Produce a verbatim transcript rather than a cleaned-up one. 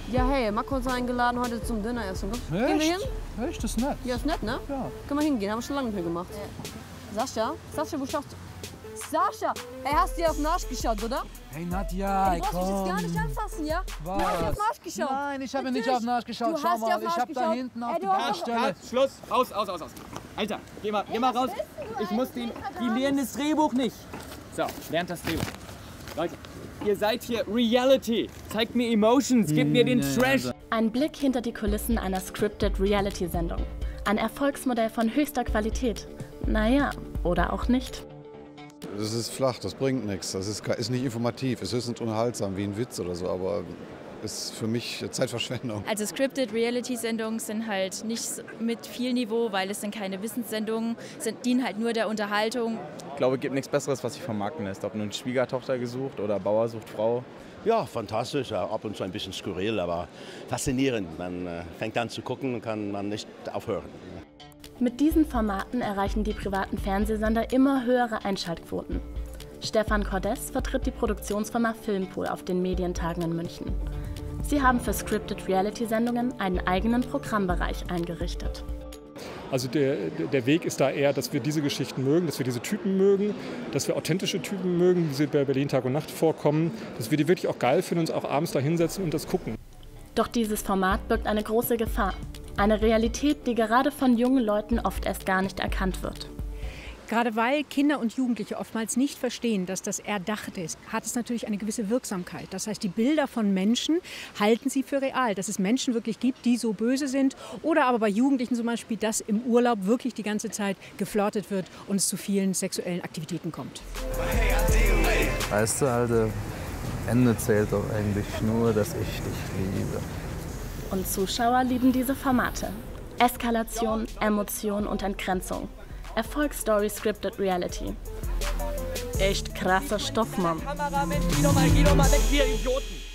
Ja, hey, Marco hat uns eingeladen heute zum Dinner essen. Echt? Gehen wir hin? Echt? Das ist nett. Ja, ist nett, ne? Ja. Können wir hingehen, haben wir schon lange nicht mehr gemacht. Ja. Sascha? Sascha, wo schaust du? Sascha! Hey, hast du dir auf den Arsch geschaut, oder? Hey Nadja, Hey, du brauchst mich jetzt gar nicht anfassen, ja? Was? Du hast dir auf den Arsch geschaut. Nein, ich habe Natürlich. nicht auf den Arsch geschaut. Du Schau hast dir mal, auf den ich Arsch habe da geschaut. hinten auf Ey, die du hast Gaststelle. Halt, Schluss, aus, aus, aus, aus. Alter, geh mal, geh mal raus. Ich muss den, die lernen das Drehbuch nicht. So, lernt das Drehbuch. Leute, ihr seid hier Reality. Zeigt mir Emotions, gebt mir den Trash. Ein Blick hinter die Kulissen einer Scripted Reality-Sendung. Ein Erfolgsmodell von höchster Qualität. Naja, oder auch nicht. Das ist flach, das bringt nichts. Das ist, ist nicht informativ, es ist höchstens unterhaltsam, wie ein Witz oder so, aber ist für mich Zeitverschwendung. Also Scripted Reality-Sendungen sind halt nicht mit viel Niveau, weil es sind keine Wissenssendungen, sind, dienen halt nur der Unterhaltung. Ich glaube, es gibt nichts Besseres, was sich vermarkten lässt. Ob nun Schwiegertochter gesucht oder Bauer sucht Frau. Ja, fantastisch, ja, ab und zu ein bisschen skurril, aber faszinierend. Man äh, fängt an zu gucken und kann man nicht aufhören. Mit diesen Formaten erreichen die privaten Fernsehsender immer höhere Einschaltquoten. Stefan Cordes vertritt die Produktionsfirma Filmpool auf den Medientagen in München. Sie haben für Scripted Reality-Sendungen einen eigenen Programmbereich eingerichtet. Also der, der Weg ist da eher, dass wir diese Geschichten mögen, dass wir diese Typen mögen, dass wir authentische Typen mögen, wie sie bei Berlin Tag und Nacht vorkommen, dass wir die wirklich auch geil finden und uns auch abends da hinsetzen und das gucken. Doch dieses Format birgt eine große Gefahr. Eine Realität, die gerade von jungen Leuten oft erst gar nicht erkannt wird. Gerade weil Kinder und Jugendliche oftmals nicht verstehen, dass das erdacht ist, hat es natürlich eine gewisse Wirksamkeit. Das heißt, die Bilder von Menschen halten sie für real, dass es Menschen wirklich gibt, die so böse sind. Oder aber bei Jugendlichen zum Beispiel, dass im Urlaub wirklich die ganze Zeit geflirtet wird und es zu vielen sexuellen Aktivitäten kommt. Weißt du, Alter, Ende zählt doch eigentlich nur, dass ich dich liebe. Und Zuschauer lieben diese Formate. Eskalation, Emotion und Entgrenzung. Erfolgsstory Scripted Reality. Echt krasser Stoff, Mann. Kameramann, geh doch mal, geh doch mal weg, wir Idioten.